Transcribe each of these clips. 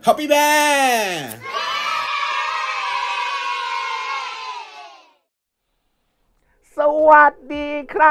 Happy Bear สวัสดี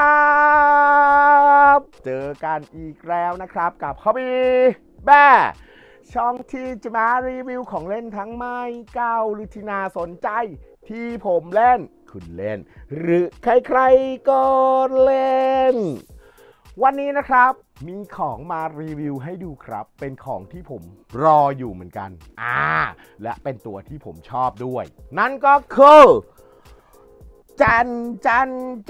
ครับเจอกันอีกแล้วนะครับกับ Happy Bear ช่องที่จะมารีวิวของเล่นทั้งใหม่เก่าหรือที่น่าสนใจที่ผมเล่นคุณเล่นหรือใครๆก็เล่นวันนี้นะครับมีของมารีวิวให้ดูครับเป็นของที่ผมรออยู่เหมือนกันและเป็นตัวที่ผมชอบด้วยนั่นก็คือจัน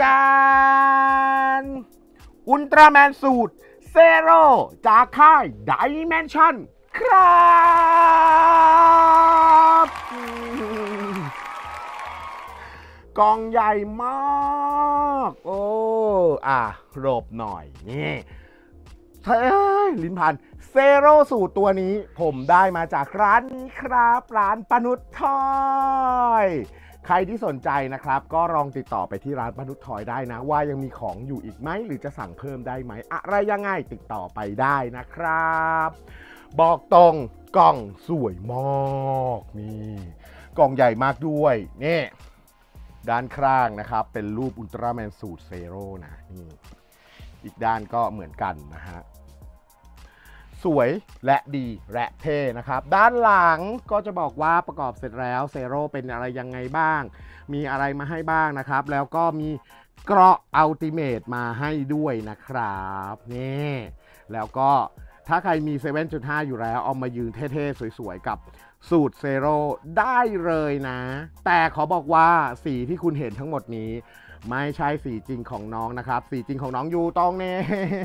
อุลตร้าแมนสูตรเซโร่จากค่าย Dimension ครับกล่องใหญ่มากหลบหน่อยนี่ลิ้นพันเซโร่สูตรตัวนี้ผมได้มาจากร้านนี้ครับร้านปนุชทอยใครที่สนใจนะครับก็ลองติดต่อไปที่ร้านปนุชทอยได้นะว่ายังมีของอยู่อีกไหมหรือจะสั่งเพิ่มได้ไหมอะไรยังไงติดต่อไปได้นะครับบอกตรงกล่องสวยมากนี่กล่องใหญ่มากด้วยนี่ด้านข้างนะครับเป็นรูปอุลตร้าแมนสูตรเซโร่นะนี่อีกด้านก็เหมือนกันนะฮะสวยและดีและเท่นะครับด้านหลังก็จะบอกว่าประกอบเสร็จแล้วเซโร่เป็นอะไรยังไงบ้างมีอะไรมาให้บ้างนะครับแล้วก็มีเกราะอัลติเมทมาให้ด้วยนะครับนี่แล้วก็ถ้าใครมี 7.5 อยู่แล้วเอามายืนเท่ๆสวยๆกับสูตรเซโร่ได้เลยนะแต่ขอบอกว่าสีที่คุณเห็นทั้งหมดนี้ไม่ใช่สีจริงของน้องนะครับสีจริงของน้องอยู่ตรงนี้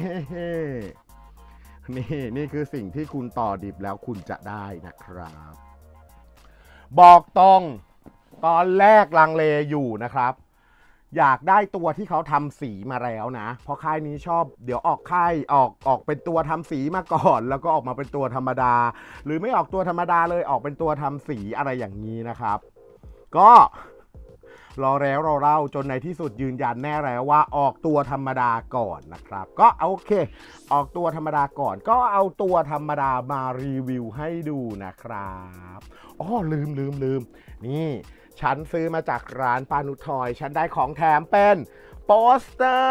นี่คือสิ่งที่คุณต่อดิบแล้วคุณจะได้นะครับบอกตรงตอนแรกลังเลอยู่นะครับอยากได้ตัวที่เขาทำสีมาแล้วนะเพราะค่ายนี้ชอบเดี๋ยวออกค่ายออกเป็นตัวทำสีมาก่อนแล้วก็ออกมาเป็นตัวธรรมดาหรือไม่ออกตัวธรรมดาเลยออกเป็นตัวทำสีอะไรอย่างนี้นะครับก็รอแล้วรอเล่าจนในที่สุดยืนยันแน่แล้วว่าออกตัวธรรมดาก่อนนะครับก็โอเคออกตัวธรรมดาก่อนก็เอาตัวธรรมดามารีวิวให้ดูนะครับลืมนี่ฉันซื้อมาจากร้านปานุทอยฉันได้ของแถมเป็นโปสเตอ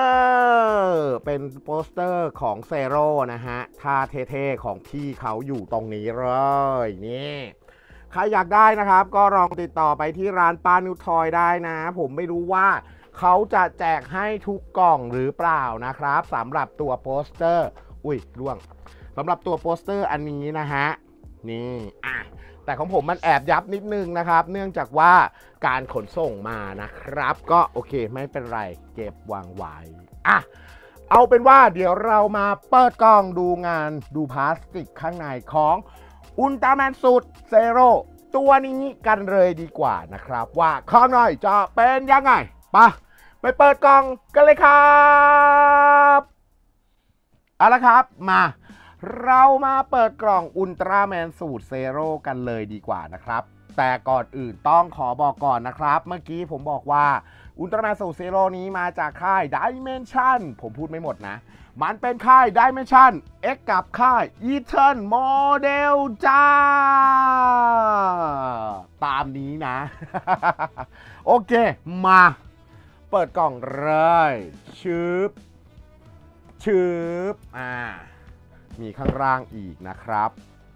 ร์ของเซโร่นะฮะท่าเท่ๆของพี่เขาอยู่ตรงนี้เลยนี่ใครอยากได้นะครับก็ลองติดต่อไปที่ร้านปานุทอยได้นะผมไม่รู้ว่าเขาจะแจกให้ทุกกล่องหรือเปล่านะครับสำหรับตัวโปสเตอร์ร่วงสำหรับตัวโปสเตอร์อันนี้นะฮะนี่แต่ของผมมันแอบยับนิดนึงนะครับเนื่องจากว่าการขนส่งมานะครับก็โอเคไม่เป็นไรเก็บวางไว้เอาเป็นว่าเดี๋ยวเรามาเปิดกล่องดูงานดูพลาสติกข้างในของอุลตร้าแมนสูตรเซโร่ตัวนี้กันเลยดีกว่านะครับว่าข้างในจะเป็นยังไงไปเปิดกล่องกันเลยครับเอาละครับเรามาเปิดกล่องอุลตร้าแมนสูตรเซโร่กันเลยดีกว่านะครับแต่ก่อนอื่นต้องขอบอกก่อนนะครับเมื่อกี้ผมบอกว่าอุลตร้าแมนสูตรเซโร่นี้มาจากค่าย Dimension ผมพูดไม่หมดนะมันเป็นค่าย Dimension X กับค่าย Ethan Model จ้าตามนี้นะ โอเคมาเปิดกล่องเลยชืบมีข้างล่างอีกนะครับ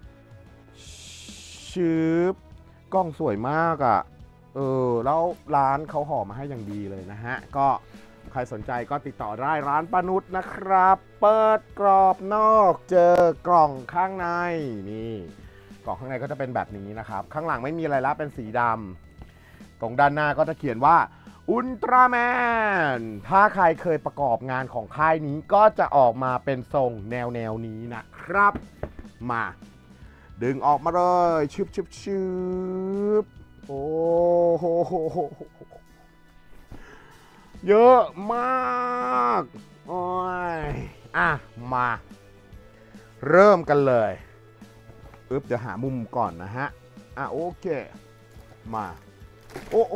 กล้องสวยมากแล้วร้านเขาห่อมาให้อย่างดีเลยนะฮะก็ใครสนใจก็ติดต่อได้ร้านปานุชนะครับเปิดกรอบนอกเจอกล่องข้างในนี่กล่องข้างในก็จะเป็นแบบนี้นะครับข้างหลังไม่มีอะไรละเป็นสีดำตรงด้านหน้าก็จะเขียนว่าอุลตร้าแมนถ้าใครเคยประกอบงานของค่ายนี้ก็จะออกมาเป็นทรงแนวนี้นะครับมาดึงออกมาเลยชึบโอ้โหเยอะมากมาเริ่มกันเลยเดี๋ยวหามุมก่อนนะฮะโอเคมาโอ้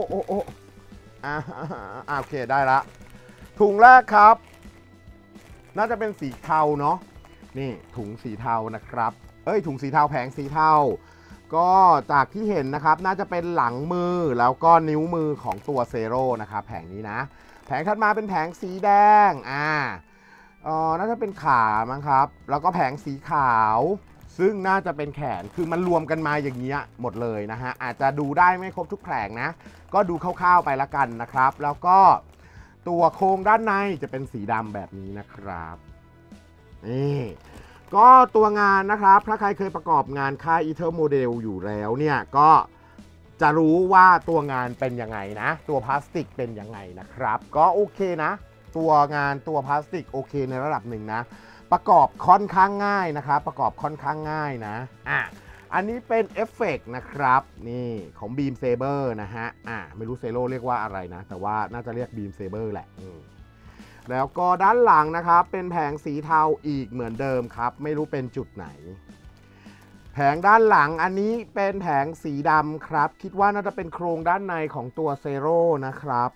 โอเคได้ละถุงแรกครับน่าจะเป็นสีเทาเนาะนี่ถุงสีเทานะครับถุงสีเทาแผงสีเทาก็จากที่เห็นนะครับน่าจะเป็นหลังมือแล้วก็นิ้วมือของตัวเซโร่นะครับแผงนี้นะแผงถัดมาเป็นแผงสีแดงน่าจะเป็นขามั้งครับแล้วก็แผงสีขาวซึ่งน่าจะเป็นแขนคือมันรวมกันมาอย่างเงี้ยหมดเลยนะฮะอาจจะดูได้ไม่ครบทุกแผงนะก็ดูคร่าวๆไปละกันนะครับแล้วก็ตัวโครงด้านในจะเป็นสีดำแบบนี้นะครับนี่ก็ตัวงานนะครับถ้าใครเคยประกอบงานค่าย Ethel Model อยู่แล้วเนี่ยก็จะรู้ว่าตัวงานเป็นยังไงนะตัวพลาสติกเป็นยังไงนะครับก็โอเคนะตัวงานตัวพลาสติกโอเคในระดับหนึ่งนะประกอบค่อนข้างง่ายนะครับประกอบค่อนข้างง่ายนะอันนี้เป็นเอฟเฟกต์นะครับนี่ของ Beam Saber นะฮะไม่รู้เซโร่เรียกว่าอะไรนะแต่ว่าน่าจะเรียก Beam Saber แหละแล้วก็ด้านหลังนะครับเป็นแผงสีเทาอีกเหมือนเดิมครับไม่รู้เป็นจุดไหนแผงด้านหลังอันนี้เป็นแผงสีดำครับคิดว่าน่าจะเป็นโครงด้านในของตัวเซโร่นะครับ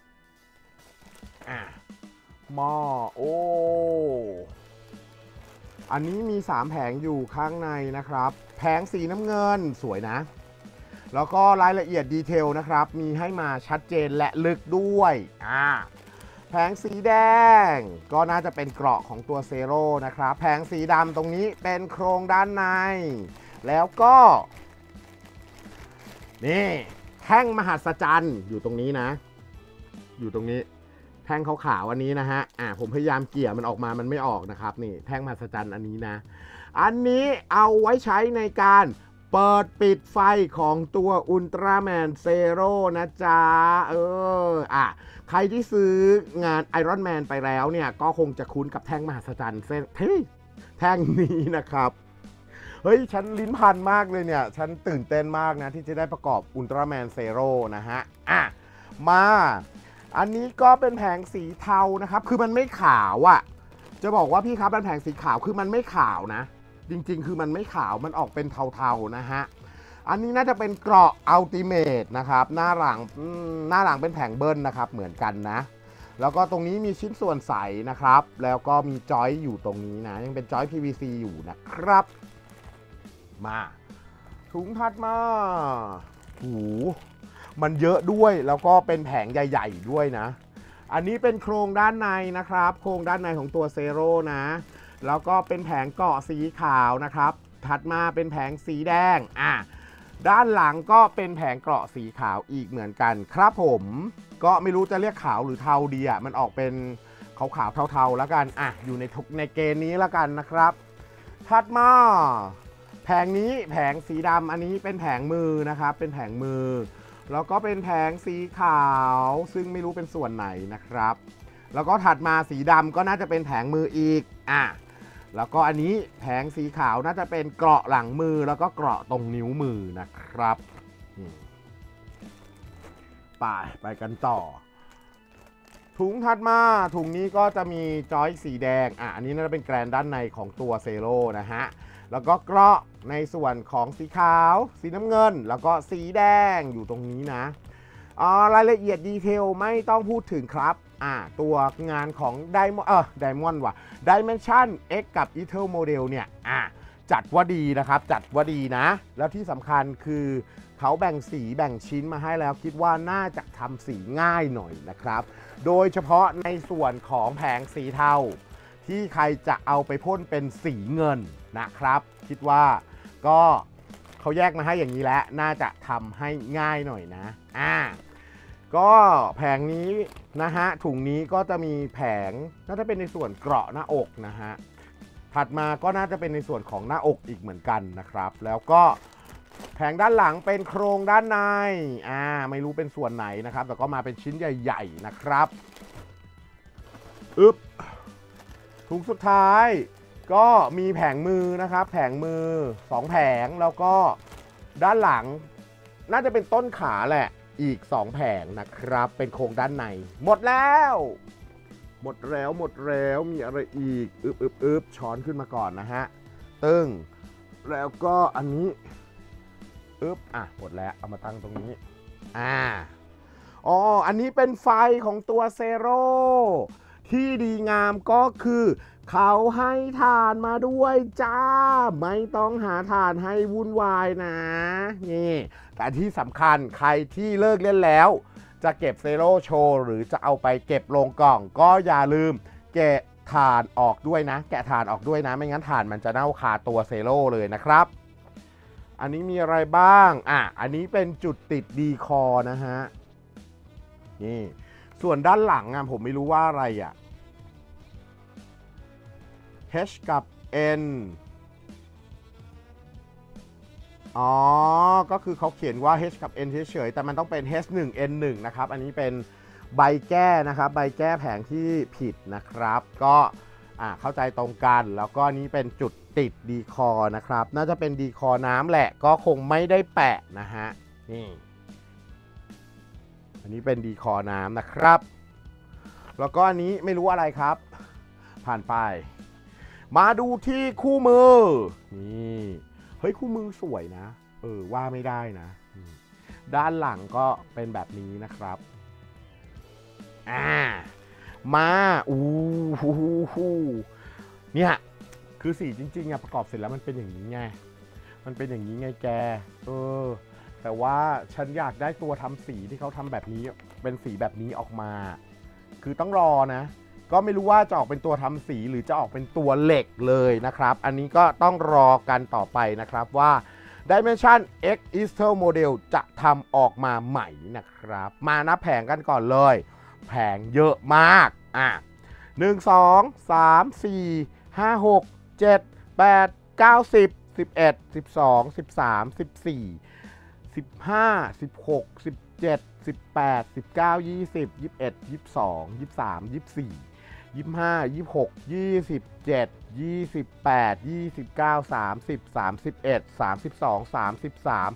หม้ออันนี้มี3แผงอยู่ข้างในนะครับแผงสีน้ำเงินสวยนะแล้วก็รายละเอียดดีเทลนะครับมีให้มาชัดเจนและลึกด้วยแผงสีแดงก็น่าจะเป็นเกราะของตัวเซโร่นะครับแผงสีดำตรงนี้เป็นโครงด้านในแล้วก็นี่แท่งมหัศจรรย์อยู่ตรงนี้นะอยู่ตรงนี้แท่งขาวๆอันนี้นะฮะผมพยายามเกี่ยมันออกมามันไม่ออกนะครับนี่แท่งมหัศจรรย์อันนี้นะอันนี้เอาไว้ใช้ในการเปิดปิดไฟของตัวอุลตร้าแมนเซโร่นะจ๊ะใครที่ซื้องานไอรอนแมนไปแล้วเนี่ยก็คงจะคุ้นกับแท่งมหัศจรรย์แท่งนี้นะครับเฮ้ยฉันลิ้นพันมากเลยเนี่ยฉันตื่นเต้นมากนะที่จะได้ประกอบอุลตร้าแมนเซโร่นะฮะมาอันนี้ก็เป็นแผงสีเทานะครับคือมันไม่ขาวจะบอกว่าพี่ครับเป็นแผงสีขาวคือมันไม่ขาวนะจริงๆคือมันไม่ขาวมันออกเป็นเทาๆนะฮะอันนี้น่าจะเป็นเกราะอัลติเมทนะครับหน้าหลังเป็นแผงเบิ้ลนะครับเหมือนกันนะแล้วก็ตรงนี้มีชิ้นส่วนใสนะครับแล้วก็มีจอยอยู่ตรงนี้นะยังเป็นจอย PVC อยู่นะครับมาถุงถัดมามันเยอะด้วยแล้วก็เป็นแผงใหญ่ๆด้วยนะอันนี้เป็นโครงด้านในนะครับโครงด้านในของตัวเซโร่นะแล้วก็เป็นแผงเกาะสีขาวนะครับถัดมาเป็นแผงสีแดงด้านหลังก็เป็นแผงเกราะสีขาวอีกเหมือนกันครับผมก็ไม่รู้จะเรียกขาวหรือเทาดีมันออกเป็นขาวๆเทาๆแล้วกันอยู่ในเกณฑ์นี้แล้วกันนะครับถัดมาแผงนี้แผงสีดำอันนี้เป็นแผงมือนะครับเป็นแผงมือแล้วก็เป็นแผงสีขาวซึ่งไม่รู้เป็นส่วนไหนนะครับแล้วก็ถัดมาสีดำก็น่าจะเป็นแผงมืออีกแล้วก็อันนี้แผงสีขาวน่าจะเป็นเกราะหลังมือแล้วก็เกราะตรงนิ้วมือนะครับไปกันต่อถุงถัดมาถุงนี้ก็จะมีจอยสีแดงอันนี้น่าจะเป็นแกรนด้านในของตัวเซโร่นะฮะแล้วก็เกราะในส่วนของสีขาวสีน้ำเงินแล้วก็สีแดงอยู่ตรงนี้นะรายละเอียดดีเทลไม่ต้องพูดถึงครับตัวงานของDimension X กับ Ethel Model เนี่ยจัดว่าดีนะครับจัดว่าดีนะแล้วที่สำคัญคือเขาแบ่งสีแบ่งชิ้นมาให้แล้วคิดว่าน่าจะทำสีง่ายหน่อยนะครับโดยเฉพาะในส่วนของแผงสีเทาที่ใครจะเอาไปพ่นเป็นสีเงินนะครับคิดว่าก็เขาแยกมาให้อย่างนี้แล้วน่าจะทำให้ง่ายหน่อยนะก็แผงนี้นะฮะถุงนี้ก็จะมีแผงน่าจะเป็นในส่วนเกราะหน้าอกนะฮะถัดมาก็น่าจะเป็นในส่วนของหน้าอกอีกเหมือนกันนะครับแล้วก็แผงด้านหลังเป็นโครงด้านในไม่รู้เป็นส่วนไหนนะครับแต่ก็มาเป็นชิ้นใหญ่ๆนะครับถุงสุดท้ายก็มีแผงมือนะครับแผงมือ2แผงแล้วก็ด้านหลังน่าจะเป็นต้นขาแหละอีก2แผงนะครับเป็นโครงด้านในหมดแล้วมีอะไรอีกช้อนขึ้นมาก่อนนะฮะตึ้งแล้วก็อันนี้หมดแล้วเอามาตั้งตรงนี้อันนี้เป็นไฟของตัวเซโร่ที่ดีงามก็คือเขาให้ถ่านมาด้วยจ้าไม่ต้องหาถ่านให้วุ่นวายนะนี่แต่ที่สำคัญใครที่เลิกเล่นแล้วจะเก็บเซโร่โชว์หรือจะเอาไปเก็บลงกล่องก็อย่าลืมแกะถ่านออกด้วยนะแกะถ่านออกด้วยนะไม่งั้นถ่านมันจะเน่าคาตัวเซโร่เลยนะครับอันนี้มีอะไรบ้างอันนี้เป็นจุดติดดีคอนะฮะนี่ส่วนด้านหลังผมไม่รู้ว่าอะไรH กับ N ก็คือเขาเขียนว่า H กับ N เฉยๆแต่มันต้องเป็น H1 N1 นะครับอันนี้เป็นใบแก้นะครับใบแก้แผงที่ผิดนะครับก็เข้าใจตรงกันแล้วก็นี้เป็นจุดติดดีคอนะครับน่าจะเป็นดีคอน้ำแหละก็คงไม่ได้แปะนะฮะนี่อันนี้เป็นดีคอน้ำนะครับแล้วก็อันนี้ไม่รู้อะไรครับผ่านไปมาดูที่คู่มือนี่เฮ้ยคู่มือสวยนะว่าไม่ได้นะด้านหลังก็เป็นแบบนี้นะครับมาเนี่ยคือสีจริงๆประกอบเสร็จแล้วมันเป็นอย่างนี้ไงมันเป็นอย่างนี้ไงแกแต่ว่าฉันอยากได้ตัวทำสีที่เขาทำแบบนี้เป็นสีแบบนี้ออกมาคือต้องรอนะก็ไม่รู้ว่าจะออกเป็นตัวทำสีหรือจะออกเป็นตัวเหล็กเลยนะครับอันนี้ก็ต้องรอกันต่อไปนะครับว่า Dimension X Easter Model จะทำออกมาใหม่นะครับมานับแผงกันก่อนเลยแผงเยอะมาก1 2 3 4 5 6 7 8 9 10 11 12 13 14 15 16 17 18 19 20 21 22 23 24 25 26 27 28 29 30 31 32 33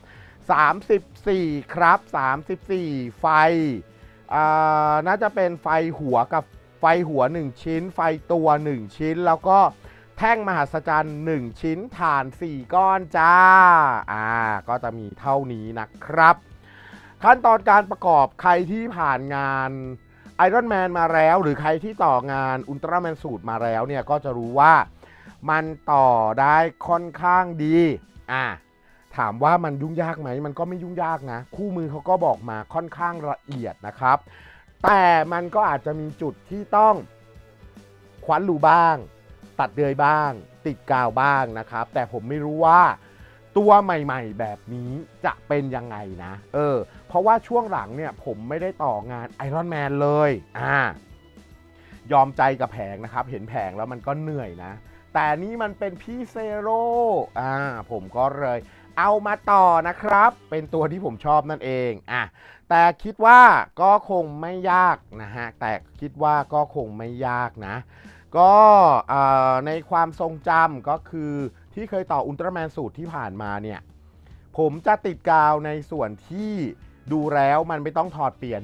34ครับ34ไฟน่าจะเป็นไฟหัวกับไฟหัว1ชิ้นไฟตัว1ชิ้นแล้วก็แท่งมหัศจรรย์1ชิ้นถ่าน4ก้อนจ้าก็จะมีเท่านี้นะครับขั้นตอนการประกอบใครที่ผ่านงานIron Man มาแล้วหรือใครที่ต่องานอุลตร้าแมนสูตรมาแล้วเนี่ยก็จะรู้ว่ามันต่อได้ค่อนข้างดีถามว่ามันยุ่งยากไหมมันก็ไม่ยุ่งยากนะคู่มือเขาก็บอกมาค่อนข้างละเอียดนะครับแต่มันก็อาจจะมีจุดที่ต้องคว้านรูบ้างตัดเดือยบ้างติดกาวบ้างนะครับแต่ผมไม่รู้ว่าตัวใหม่ๆแบบนี้จะเป็นยังไงนะเพราะว่าช่วงหลังเนี่ยผมไม่ได้ต่องาน Iron Man เลยยอมใจกับแผงนะครับเห็นแผงแล้วมันก็เหนื่อยนะแต่นี่มันเป็นพี่เซโร่ผมก็เลยเอามาต่อนะครับเป็นตัวที่ผมชอบนั่นเองแต่คิดว่าก็คงไม่ยากนะฮะแต่คิดว่าก็คงไม่ยากนะก็ในความทรงจำก็คือที่เคยต่ออุลตร้าแมนสูตรที่ผ่านมาเนี่ยผมจะติดกาวในส่วนที่ดูแล้วมันไม่ต้องถอดเปลี่ยน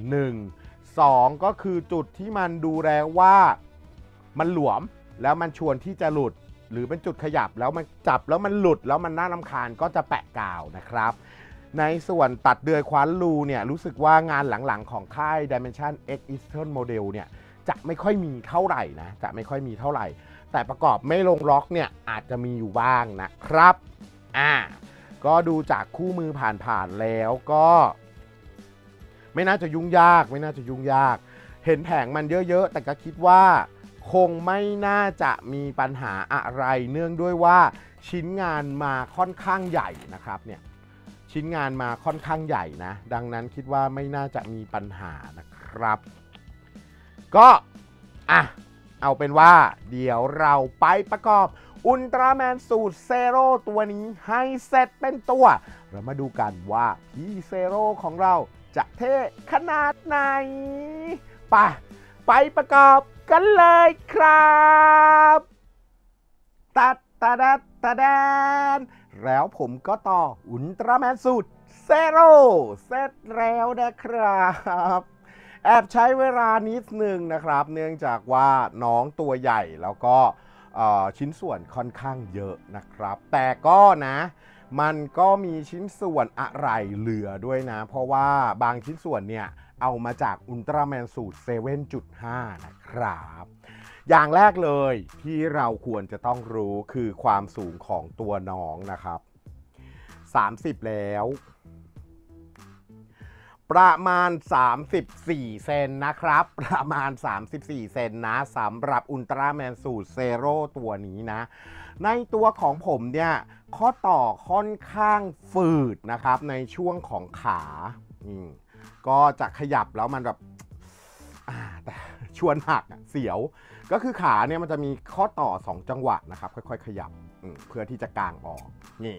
1 2ก็คือจุดที่มันดูแล้วว่ามันหลวมแล้วมันชวนที่จะหลุดหรือเป็นจุดขยับแล้วมันจับแล้วมันหลุดแล้วมันน่ารำคาญก็จะแปะกาวนะครับในส่วนตัดเดือยคว้านรูเนี่ยรู้สึกว่างานหลังๆของค่าย Dimension X Eastern Model เนี่ยจะไม่ค่อยมีเท่าไหร่นะจะไม่ค่อยมีเท่าไหร่แต่ประกอบไม่ลงล็อกเนี่ยอาจจะมีอยู่บ้างนะครับก็ดูจากคู่มือผ่านๆแล้วก็ไม่น่าจะยุ่งยากเห็นแผงมันเยอะๆแต่ก็คิดว่าคงไม่น่าจะมีปัญหาอะไรเนื่องด้วยว่าชิ้นงานมาค่อนข้างใหญ่นะครับเนี่ยชิ้นงานมาค่อนข้างใหญ่นะดังนั้นคิดว่าไม่น่าจะมีปัญหานะครับก็เอาเป็นว่าเดี๋ยวเราไปประกอบอุลตร้าแมนสูตรเซโร่ตัวนี้ให้เสร็จเป็นตัวเรามาดูกันว่าพี่เซโร่ของเราจะเท่ขนาดไหนไปประกอบกันเลยครับตัดแล้วผมก็ต่ออุลตร้าแมนสูตรเซโร่เสร็จแล้วนะครับแอบใช้เวลานิดนึงนะครับเนื่องจากว่าน้องตัวใหญ่แล้วก็ชิ้นส่วนค่อนข้างเยอะนะครับแต่ก็นะมันก็มีชิ้นส่วนอะไรเหลือด้วยนะเพราะว่าบางชิ้นส่วนเนี่ยเอามาจากอุลตร้าแมนสูตร 7.5 นะครับอย่างแรกเลยที่เราควรจะต้องรู้คือความสูงของตัวน้องนะครับ30แล้วประมาณ34เซนนะครับประมาณ34เซนนะสำหรับอุลตร้าแมนสูตรเซโร่ตัวนี้นะในตัวของผมเนี่ยข้อต่อค่อนข้างฝืดนะครับในช่วงของขาก็จะขยับแล้วมันแบบแต่ชวนหักเสียวก็คือขาเนี่ยมันจะมีข้อต่อ2จังหวะนะครับค่อยๆขยับเพื่อที่จะกางออกนี่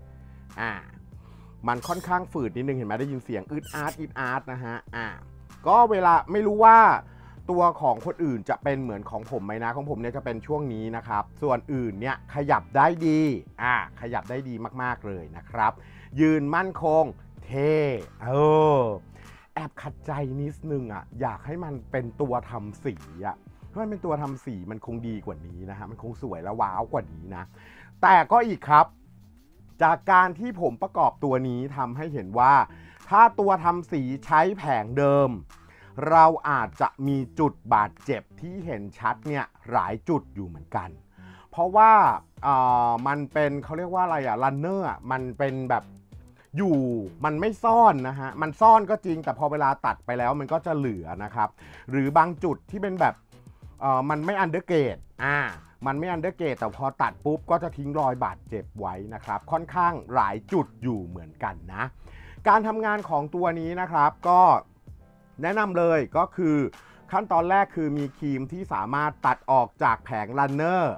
มันค่อนข้างฝืดนิดนึงเห็นไหมได้ยินเสียงอึดอาร์ตนะฮะก็เวลาไม่รู้ว่าตัวของคนอื่นจะเป็นเหมือนของผมไหมนะของผมเนี่ยจะเป็นช่วงนี้นะครับส่วนอื่นเนี่ยขยับได้ดีขยับได้ดีมากๆเลยนะครับยืนมั่นคงเท่แอบขัดใจนิดนึงอยากให้มันเป็นตัวทำสีถ้ามันเป็นตัวทำสีมันคงดีกว่านี้นะฮะมันคงสวยและว้าวกว่านี้นะแต่ก็อีกครับจากการที่ผมประกอบตัวนี้ทำให้เห็นว่าถ้าตัวทำสีใช้แผงเดิมเราอาจจะมีจุดบาดเจ็บที่เห็นชัดเนี่ยหลายจุดอยู่เหมือนกันเพราะว่ามันเป็นเขาเรียกว่าอะไรรันเนอร์มันเป็นแบบอยู่มันไม่ซ่อนนะฮะมันซ่อนก็จริงแต่พอเวลาตัดไปแล้วมันก็จะเหลือนะครับหรือบางจุดที่เป็นแบบมันไม่อันเดอร์เกรดมันไม่อันเดอร์เกรดแต่พอตัดปุ๊บก็จะทิ้งรอยบาดเจ็บไว้นะครับค่อนข้างหลายจุดอยู่เหมือนกันนะการทำงานของตัวนี้นะครับก็แนะนำเลยก็คือขั้นตอนแรกคือมีครีมที่สามารถตัดออกจากแผงรันเนอร์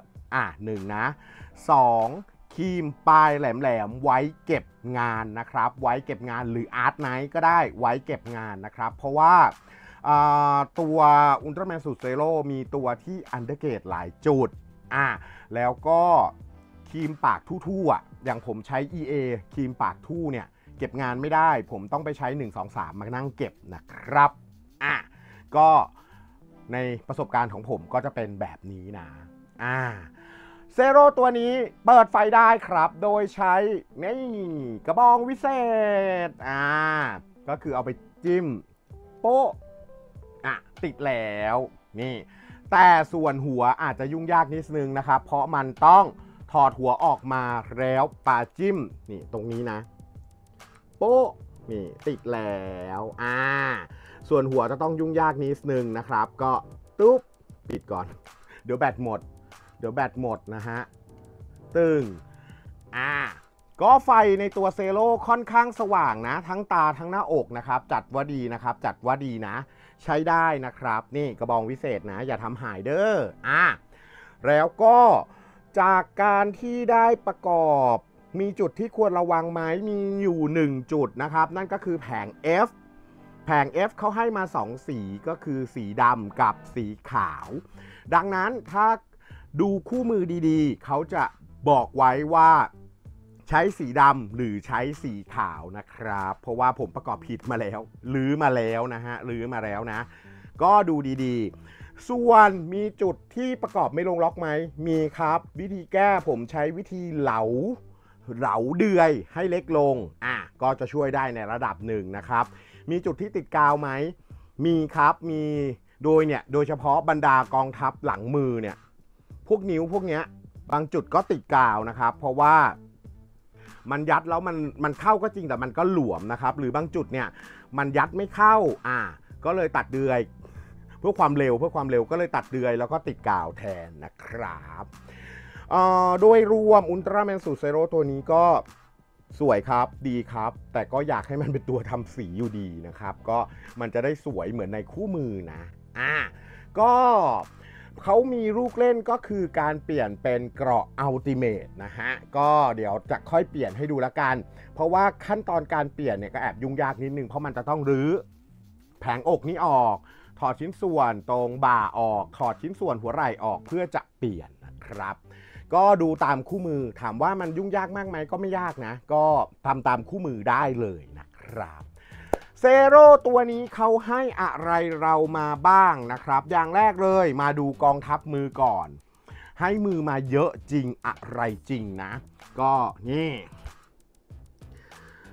1นะ2ครีมปลายแหลมๆไว้เก็บงานนะครับไว้เก็บงานหรืออาร์ตไนท์ก็ได้ไว้เก็บงานนะครับเพราะว่าตัวอุลตร้าแมนสูตรเซโร่มีตัวที่อันเดอร์เกรดหลายจุดแล้วก็ครีมปากทู่ๆอย่างผมใช้ EA ครีมปากทู่เนี่ยเก็บงานไม่ได้ผมต้องไปใช้1 2 3มานั่งเก็บนะครับก็ในประสบการณ์ของผมก็จะเป็นแบบนี้นะเซโร่ตัวนี้เปิดไฟได้ครับโดยใช้นี่กระบองวิเศษก็คือเอาไปจิ้มโป๊ะติดแล้วนี่แต่ส่วนหัวอาจจะยุ่งยากนิดนึงนะครับเพราะมันต้องถอดหัวออกมาแล้วปาจิ้มนี่ตรงนี้นะโป๊ะนี่ติดแล้วส่วนหัวจะต้องยุ่งยากนิดนึงนะครับก็ตุ๊บปิดก่อนเดี๋ยวแบตหมดนะฮะตึงก็ไฟในตัวเซโร่ค่อนข้างสว่างนะทั้งตาทั้งหน้าอกนะครับจัดว่าดีนะครับจัดว่าดีนะใช้ได้นะครับนี่กระบองวิเศษนะอย่าทำหายเด้อแล้วก็จากการที่ได้ประกอบมีจุดที่ควรระวังไหมมีอยู่1จุดนะครับนั่นก็คือแผง F เขาให้มา2สีก็คือสีดำกับสีขาวดังนั้นถ้าดูคู่มือดีๆเขาจะบอกไว้ว่าใช้สีดำหรือใช้สีขาวนะครับเพราะว่าผมประกอบผิดมาแล้วลื้อมาแล้วนะก็ดูดีๆส่วนมีจุดที่ประกอบไม่ลงล็อกไหมมีครับวิธีแก้ผมใช้วิธีเหลาเดือยให้เล็กลงก็จะช่วยได้ในระดับหนึ่งนะครับมีจุดที่ติดกาวไหมมีครับมีโดยเฉพาะบรรดากองทัพหลังมือเนี่ยพวกนิ้วพวกเนี้ยบางจุดก็ติดกาวนะครับเพราะว่ามันยัดแล้วมันเข้าก็จริงแต่มันก็หลวมนะครับหรือบางจุดเนี่ยมันยัดไม่เข้าก็เลยตัดเดือยเพื่อความเร็วก็เลยตัดเดือยแล้วก็ติดกาวแทนนะครับโดยรวมอุลตร้าแมนสูตรเซโร่ตัวนี้ก็สวยครับดีครับแต่ก็อยากให้มันเป็นตัวทำสีอยู่ดีนะครับก็มันจะได้สวยเหมือนในคู่มือนะก็เขามีลูกเล่นก็คือการเปลี่ยนเป็นเกราะอัลติเมทนะฮะก็เดี๋ยวจะค่อยเปลี่ยนให้ดูละกันเพราะว่าขั้นตอนการเปลี่ยนเนี่ยก็แอบยุ่งยากนิดนึงเพราะมันจะต้องรื้อแผงอกนี้ออกถอดชิ้นส่วนตรงบ่าออกถอดชิ้นส่วนหัวไหล่ออกเพื่อจะเปลี่ยนนะครับก็ดูตามคู่มือถามว่ามันยุ่งยากมากไหมก็ไม่ยากนะก็ทำตามคู่มือได้เลยนะครับเซโร่ตัวนี้เขาให้อะไรเรามาบ้างนะครับอย่างแรกเลยมาดูกองทัพมือก่อนให้มือมาเยอะจริงอะไรจริงนะก็นี่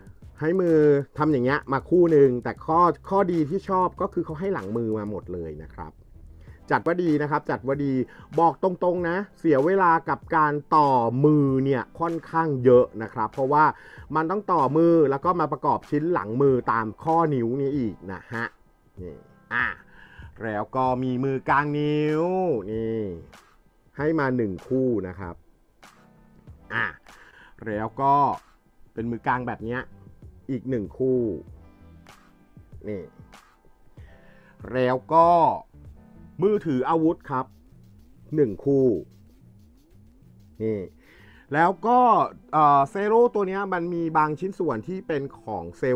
ให้มือทำอย่างเงี้ยมาคู่หนึ่งแต่ข้อดีที่ชอบก็คือเขาให้หลังมือมาหมดเลยนะครับจัดว่าดีนะครับจัดว่าดีบอกตรงๆนะเสียเวลากับการต่อมือเนี่ยค่อนข้างเยอะนะครับเพราะว่ามันต้องต่อมือแล้วก็มาประกอบชิ้นหลังมือตามข้อนิ้วนี้อีกนะฮะนี่แล้วก็มีมือกลางนิ้วนี่ให้มา1คู่นะครับแล้วก็เป็นมือกลางแบบนี้อีก1คู่นี่แล้วก็มือถืออาวุธครับ1คู่นี่แล้วก็เซโร่ตัวนี้มันมีบางชิ้นส่วนที่เป็นของ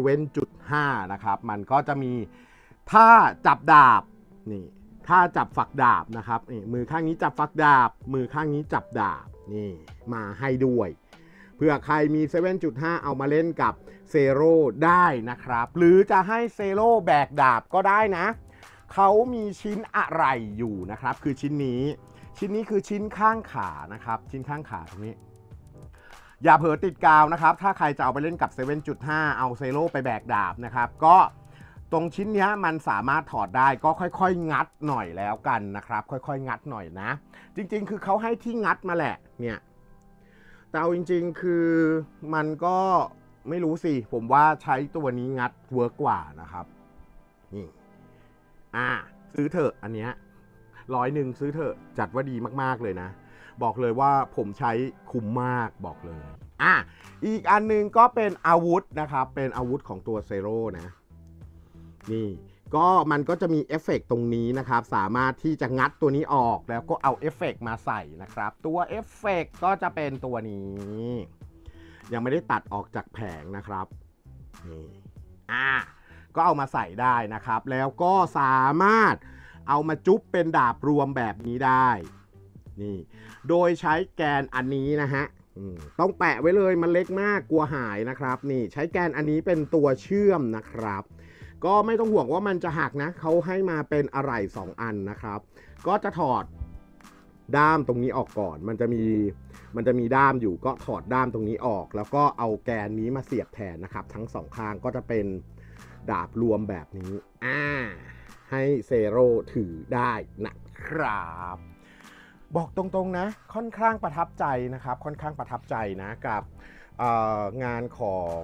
7.5 นะครับมันก็จะมีท่าจับดาบนี่ท่าจับฝักดาบนะครับนี่มือข้างนี้จับฝักดาบมือข้างนี้จับดาบนี่มาให้ด้วยเพื่อใครมี 7.5 เอามาเล่นกับเซโร่ได้นะครับหรือจะให้เซโร่แบกดาบก็ได้นะเขามีชิ้นอะไรอยู่นะครับคือชิ้นนี้คือชิ้นข้างขานะครับชิ้นข้างขาตรงนี้อย่าเผลอติดกาวนะครับถ้าใครจะเอาไปเล่นกับ 7.5 เอาเซโร่ไปแบกดาบนะครับก็ตรงชิ้นนี้มันสามารถถอดได้ก็ค่อยๆงัดหน่อยแล้วกันนะครับค่อยๆงัดหน่อยนะจริงๆคือเขาให้ที่งัดมาแหละเนี่ยแต่เอาจริงๆคือมันก็ไม่รู้สิผมว่าใช้ตัวนี้งัดเวิร์กกว่านะครับนี่ซื้อเถอะอันเนี้ย100ซื้อเถอะจัดว่าดีมากๆเลยนะบอกเลยว่าผมใช้คุ้มมากบอกเลยอีกอันนึงก็เป็นอาวุธนะครับเป็นอาวุธของตัวเซโร่นะนี่ก็มันก็จะมีเอฟเฟกต์ตรงนี้นะครับสามารถที่จะงัดตัวนี้ออกแล้วก็เอาเอฟเฟกต์มาใส่นะครับตัวเอฟเฟกต์ก็จะเป็นตัวนี้ยังไม่ได้ตัดออกจากแผงนะครับนี่ก็เอามาใส่ได้นะครับแล้วก็สามารถเอามาจุ๊บเป็นดาบรวมแบบนี้ได้นี่โดยใช้แกนอันนี้นะฮะต้องแปะไว้เลยมันเล็กมากกลัวหายนะครับนี่ใช้แกนอันนี้เป็นตัวเชื่อมนะครับก็ไม่ต้องห่วงว่ามันจะหักนะเขาให้มาเป็นอะไหล่2อันนะครับก็จะถอดด้ามตรงนี้ออกก่อนมันจะมีด้ามอยู่ก็ถอดด้ามตรงนี้ออกแล้วก็เอาแกนนี้มาเสียบแทนนะครับทั้ง2ข้างก็จะเป็นดาบรวมแบบนี้ให้เซโร่ถือได้นะครับบอกตรงๆนะค่อนข้างประทับใจนะครับค่อนข้างประทับใจนะกับงานของ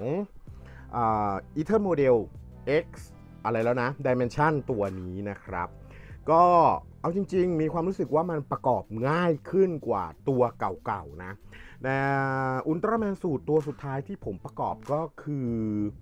Ether Model X อะไรแล้วนะ Dimension ตัวนี้นะครับก็เอาจริงๆมีความรู้สึกว่ามันประกอบง่ายขึ้นกว่าตัวเก่าๆนะแต่อุลตร้าแมนสูตรตัวสุดท้ายที่ผมประกอบก็คือ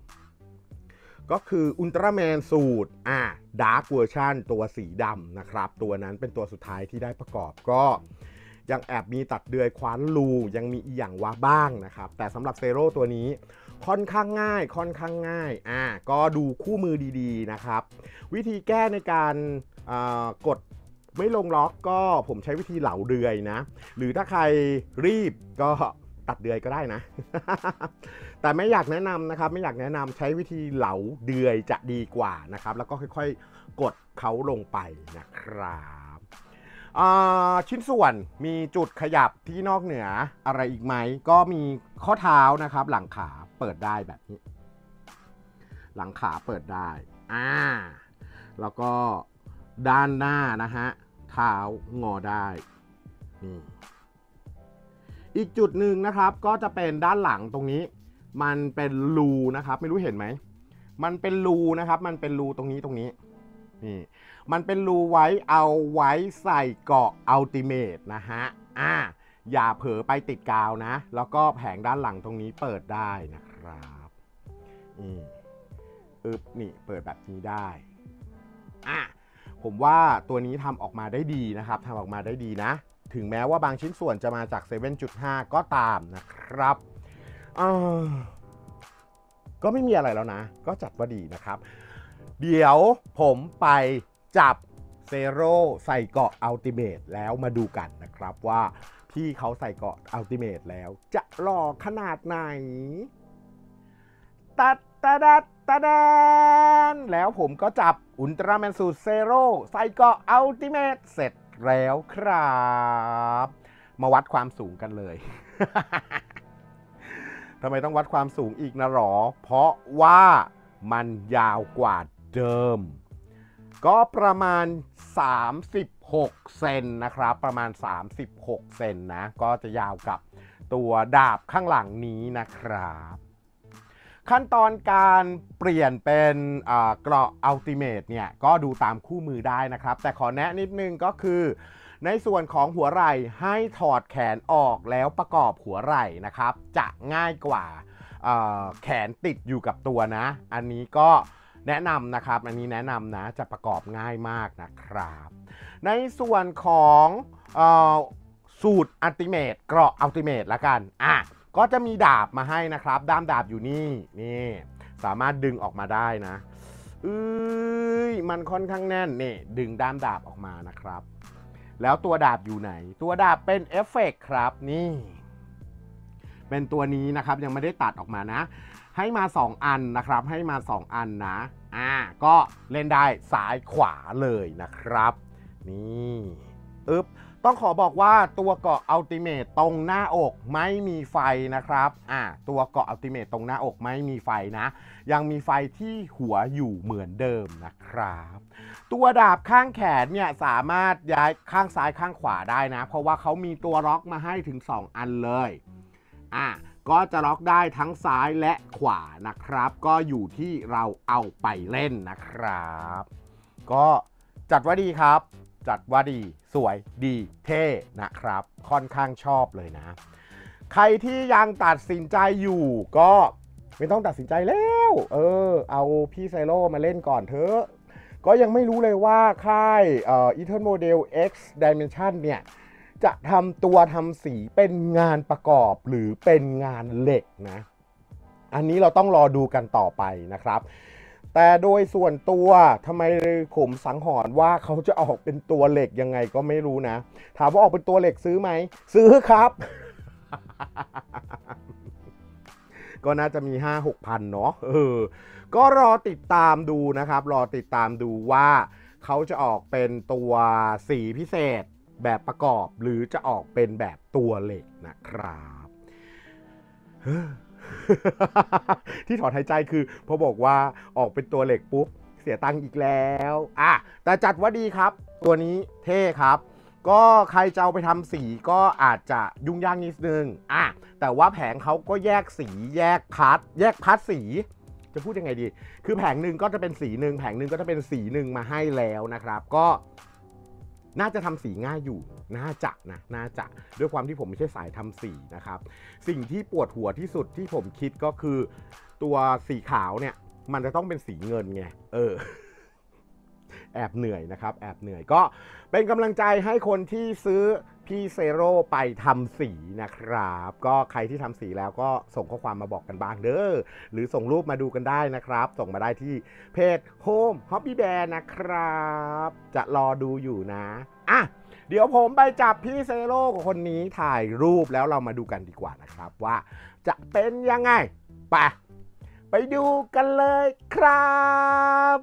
อุลตร้าแมนสูตรดาร์กเวอร์ชันตัวสีดำนะครับตัวนั้นเป็นตัวสุดท้ายที่ได้ประกอบก็ยังแอบมีตัดเดือยคว้านรูยังมีอีหยังวะบ้างนะครับแต่สำหรับเซโร่ตัวนี้ค่อนข้างง่ายก็ดูคู่มือดีๆนะครับวิธีแก้ในการกดไม่ลงล็อกก็ผมใช้วิธีเหลาเดือยนะหรือถ้าใครรีบก็ตัดเดือยก็ได้นะ แต่ไม่อยากแนะนำนะครับไม่อยากแนะนำใช้วิธีเหลาเดือยจะดีกว่านะครับแล้วก็ค่อยๆกดเขาลงไปนะครับชิ้นส่วนมีจุดขยับที่นอกเหนืออะไรอีกไหมก็มีข้อเท้านะครับหลังขาเปิดได้แบบนี้หลังขาเปิดได้แล้วก็ด้านหน้านะฮะเท้างอได้นี่อีกจุดหนึ่งนะครับก็จะเป็นด้านหลังตรงนี้มันเป็นรูนะครับไม่รู้เห็นไหมมันเป็นรูนะครับมันเป็นรูตรงนี้นี่มันเป็นรูไว้เอาไว้ใส่เกาะอัลติเมทนะฮะอย่าเผลอไปติดกาวนะแล้วก็แผงด้านหลังตรงนี้เปิดได้นะครับนี่เปิดแบบนี้ได้ผมว่าตัวนี้ทำออกมาได้ดีนะครับทำออกมาได้ดีนะถึงแม้ว่าบางชิ้นส่วนจะมาจาก 7.5 ก็ตามนะครับก็ไม่มีอะไรแล้วนะก็จัดว่าดีนะครับเดี๋ยวผมไปจับเซโร่ใส่เกาะอัลติเมทแล้วมาดูกันนะครับว่าที่เขาใส่เกาะอัลติเมทแล้วจะหล่อขนาดไหนตัดแล้วผมก็จับอุลตร้าแมนสูตรเซโร่ใส่เกาะอัลติเมทเสร็จแล้วครับมาวัดความสูงกันเลยทำไมต้องวัดความสูงอีกนะหรอเพราะว่ามันยาวกว่าเดิมก็ประมาณ36เซนนะครับประมาณ36เซนนะก็จะยาวกับตัวดาบข้างหลังนี้นะครับขั้นตอนการเปลี่ยนเป็นเกราะอัลติเมทเนี่ยก็ดูตามคู่มือได้นะครับแต่ขอแนะนิดนึงก็คือในส่วนของหัวไหล่ให้ถอดแขนออกแล้วประกอบหัวไหล่นะครับจะง่ายกว่าแขนติดอยู่กับตัวนะอันนี้ก็แนะนำนะครับอันนี้แนะนำนะจะประกอบง่ายมากนะครับในส่วนของสูตรอัลติเมทเกราะอัลติเมทละกันก็จะมีดาบมาให้นะครับด้ามดาบอยู่นี่สามารถดึงออกมาได้นะมันค่อนข้างแน่นนี่ดึงด้ามดาบออกมานะครับแล้วตัวดาบอยู่ไหนตัวดาบเป็นเอฟเฟกต์ครับนี่เป็นตัวนี้นะครับยังไม่ได้ตัดออกมานะให้มา2อันนะครับให้มา2อันนะก็เล่นได้ซ้ายขวาเลยนะครับนี่ต้องขอบอกว่าตัวเกาะอัลติเมทตรงหน้าอกไม่มีไฟนะครับตัวเกาะอัลติเมทตรงหน้าอกไม่มีไฟนะยังมีไฟที่หัวอยู่เหมือนเดิมนะครับตัวดาบข้างแขนเนี่ยสามารถย้ายข้างซ้ายข้างขวาได้นะเพราะว่าเขามีตัวล็อกมาให้ถึง2อันเลยก็จะล็อกได้ทั้งซ้ายและขวานะครับก็อยู่ที่เราเอาไปเล่นนะครับก็จัดว่าดีครับจัดว่าดีสวยดีเท่นะครับค่อนข้างชอบเลยนะใครที่ยังตัดสินใจอยู่ก็ไม่ต้องตัดสินใจแล้วเอาพี่ไซโร่มาเล่นก่อนเถอะก็ยังไม่รู้เลยว่าค่ายEternal Model X Dimension เนี่ยจะทำตัวทำสีเป็นงานประกอบหรือเป็นงานเหล็กนะอันนี้เราต้องรอดูกันต่อไปนะครับแต่โดยส่วนตัวทำไมผมสังหรณ์ว่าเขาจะออกเป็นตัวเหล็กยังไงก็ไม่รู้นะถามว่าออกเป็นตัวเหล็กซื้อไหมซื้อครับ ก็น่าจะมี 5-6 พันเนาะก็รอติดตามดูนะครับรอติดตามดูว่าเขาจะออกเป็นตัวสีพิเศษแบบประกอบหรือจะออกเป็นแบบตัวเหล็กนะครับที่ถอนหายใจคือพอบอกว่าออกเป็นตัวเหล็กปุ๊บเสียตังค์อีกแล้วแต่จัดว่าดีครับตัวนี้เท่ครับก็ใครจะเอาไปทำสีก็อาจจะยุ่งยากนิดนึงแต่ว่าแผงเขาก็แยกสีแยกพัดสีจะพูดยังไงดีคือแผงหนึ่งก็จะเป็นสีหนึ่งแผงหนึ่งก็จะเป็นสีหนึ่งมาให้แล้วนะครับก็น่าจะทำสีง่ายอยู่น่าจะด้วยความที่ผมไม่ใช่สายทำสีนะครับสิ่งที่ปวดหัวที่สุดที่ผมคิดก็คือตัวสีขาวเนี่ยมันจะต้องเป็นสีเงินไงแอบเหนื่อยนะครับแอบเหนื่อยก็เป็นกำลังใจให้คนที่ซื้อพี่เซโร่ไปทำสีนะครับก็ใครที่ทำสีแล้วก็ส่งข้อความมาบอกกันบ้างเด้อหรือส่งรูปมาดูกันได้นะครับส่งมาได้ที่เพจ Home Hobby Bear นะครับจะรอดูอยู่นะเดี๋ยวผมไปจับพี่เซโร่กับคนนี้ถ่ายรูปแล้วเรามาดูกันดีกว่านะครับว่าจะเป็นยังไงไปดูกันเลยครับ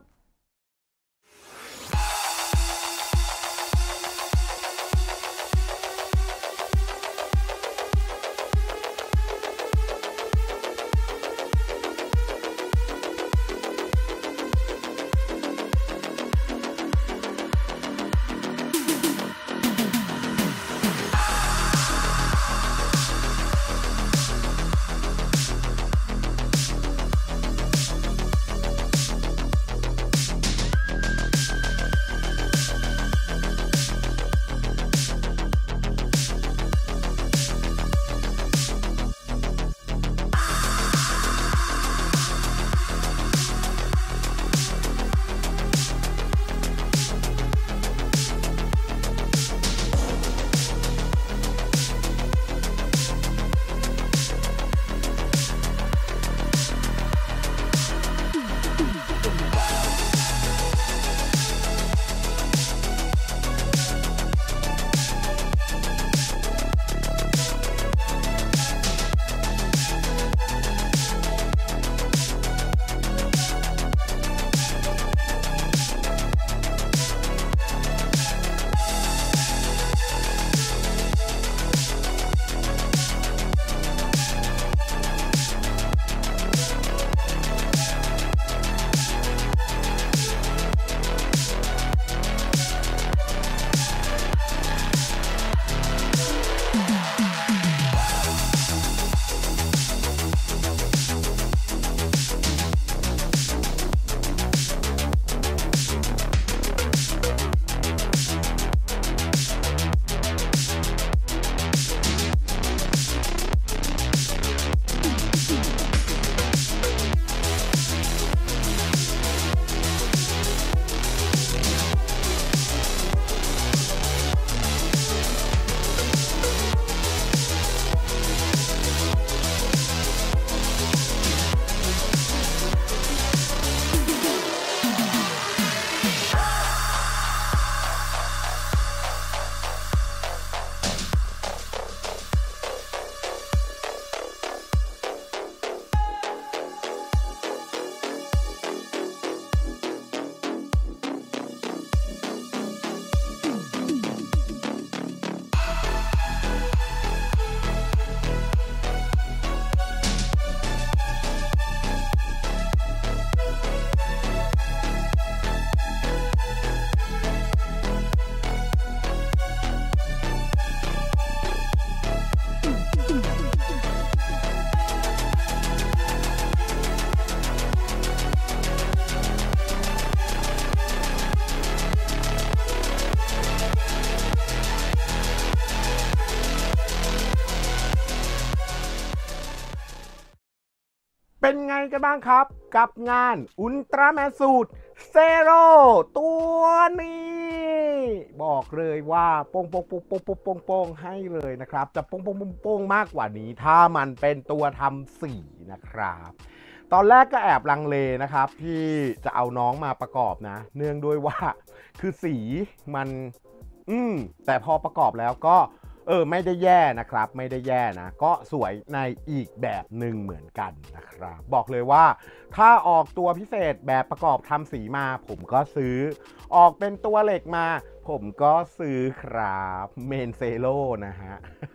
เป็นไงกันบ้างครับกับงานอุลตร้าแมนสูตรเซโร่ตัวนี้บอกเลยว่าโป้งโป้งโป้งโป้งโป้งโป้งโป้งให้เลยนะครับจะโป้งโป้งโป้งโป้งมากกว่านี้ถ้ามันเป็นตัวทำสีนะครับตอนแรกก็แอบลังเลนะครับที่จะเอาน้องมาประกอบนะเนื่องด้วยว่าคือสีมันแต่พอประกอบแล้วก็ไม่ได้แย่นะครับไม่ได้แย่นะก็สวยในอีกแบบหนึ่งเหมือนกันนะครับบอกเลยว่าถ้าออกตัวพิเศษแบบประกอบทำสีมาผมก็ซื้อออกเป็นตัวเหล็กมาผมก็ซื้อครับเมนเซโลนะฮะ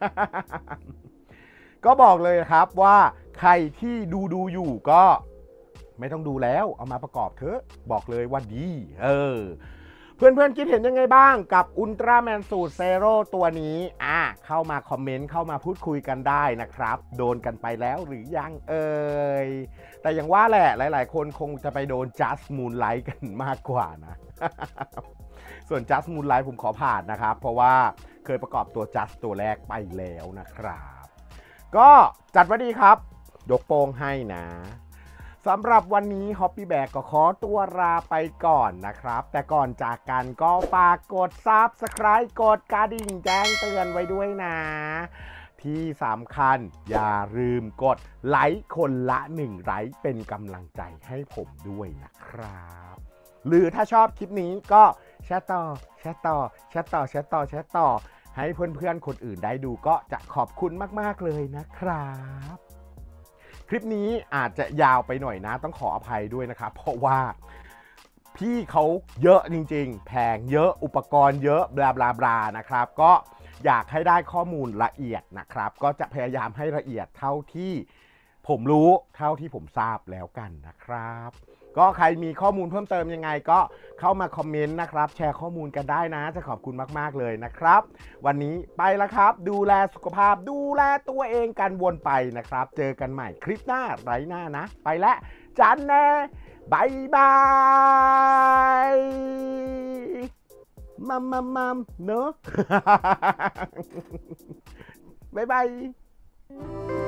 ก็บอกเลยครับว่าใครที่ดูอยู่ก็ไม่ต้องดูแล้วเอามาประกอบเถอะบอกเลยว่าดีเพื่อนๆคิดเห็นยังไงบ้างกับอุลตร้าแมนสูตรเซโร่ตัวนี้เข้ามาคอมเมนต์เข้ามาพูดคุยกันได้นะครับโดนกันไปแล้วหรือยังแต่อย่างว่าแหละหลายๆคนคงจะไปโดน Just Moonlight กันมากกว่านะ ส่วน Just Moonlight ผมขอผ่านนะครับเพราะว่าเคยประกอบตัว Just ตัวแรกไปแล้วนะครับก็จัดไว้ดีครับยกโป้งให้นะสำหรับวันนี้ Hoppy Bag ก็ขอตัวลาไปก่อนนะครับแต่ก่อนจากกันก็ฝากกด Subscribe กดกระดิ่งแจ้งเตือนไว้ด้วยนะที่สำคัญอย่าลืมกดไลค์คนละ1ไลค์เป็นกำลังใจให้ผมด้วยนะครับหรือถ้าชอบคลิปนี้ก็แชร์ต่อให้เพื่อนๆคนอื่นได้ดูก็จะขอบคุณมากๆเลยนะครับคลิปนี้อาจจะยาวไปหน่อยนะต้องขออภัยด้วยนะครับเพราะว่าพี่เขาเยอะจริงๆแพงเยอะอุปกรณ์เยอะบลาบลาบลานะครับก็อยากให้ได้ข้อมูลละเอียดนะครับก็จะพยายามให้ละเอียดเท่าที่ผมรู้เท่าที่ผมทราบแล้วกันนะครับก็ใครมีข้อมูลเพิ่มเติมยังไงก็เข้ามาคอมเมนต์นะครับแชร์ข้อมูลกันได้นะจะขอบคุณมากๆเลยนะครับวันนี้ไปแล้วครับดูแลสุขภาพดูแลตัวเองกันวนไปนะครับเจอกันใหม่คลิปหน้าไร้หน้านะไปแล้วจันแน่บายบายมัมเนอะ บ๊ายบาย